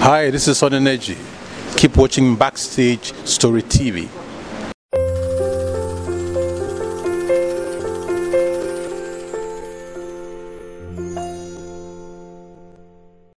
Hi, this is Neji. Keep watching Backstage Story TV.